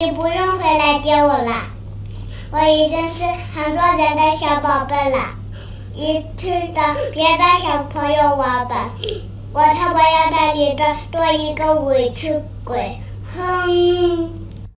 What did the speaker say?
你不用回来接我了，我已经是很多人的小宝贝了。你去找别的小朋友玩吧，我才不要当你的多一个委屈鬼。哼。